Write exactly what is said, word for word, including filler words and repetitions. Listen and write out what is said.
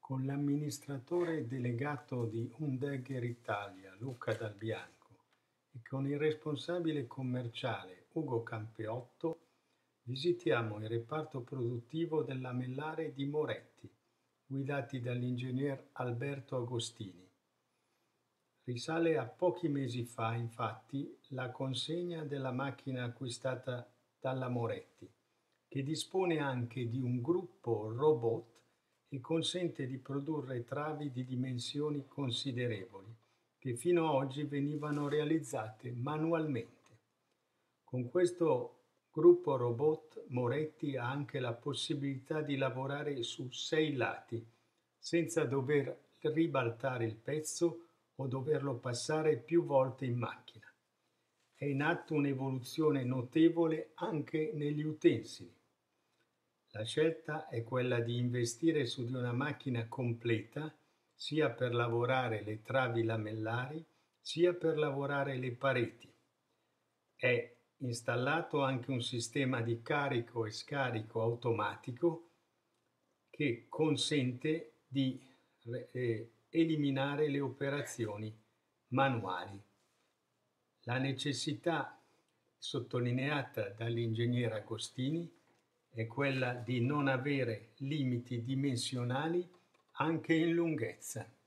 con l'amministratore delegato di Undegger Italia, Luca Dal Bianco, e con il responsabile commerciale Ugo Campeotto, visitiamo il reparto produttivo del lamellare di Moretti, guidati dall'ingegner Alberto Agostini. Risale a pochi mesi fa, infatti, la consegna della macchina acquistata dalla Moretti, che dispone anche di un gruppo robot e consente di produrre travi di dimensioni considerevoli, che fino ad oggi venivano realizzate manualmente. Con questo gruppo robot Moretti ha anche la possibilità di lavorare su sei lati, senza dover ribaltare il pezzo o doverlo passare più volte in macchina. È in atto un'evoluzione notevole anche negli utensili. La scelta è quella di investire su di una macchina completa, sia per lavorare le travi lamellari, sia per lavorare le pareti. È installato anche un sistema di carico e scarico automatico che consente di eh, eliminare le operazioni manuali. La necessità sottolineata dall'ingegnere Agostini è quella di non avere limiti dimensionali anche in lunghezza.